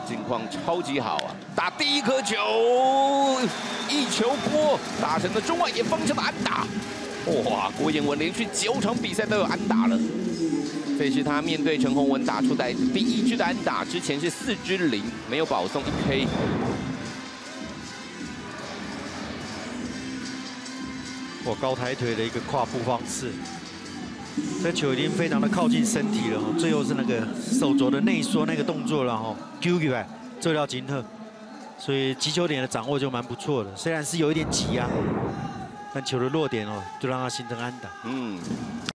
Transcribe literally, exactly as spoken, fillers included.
近况超级好啊！打第一颗球，一球波打成了中外野方向的安打。哇，郭彦文连续九场比赛都有安打了。这是他面对陈宏文打出来第一支的安打，之前是四支零，没有保送一 K。 我高抬腿的一个跨步方式，这球已经非常的靠近身体了哈，最后是那个手肘的内缩那个动作了哈 ，Q 起来做到金特，所以击球点的掌握就蛮不错的，虽然是有一点挤压，但球的落点哦，就让他形成安打。嗯。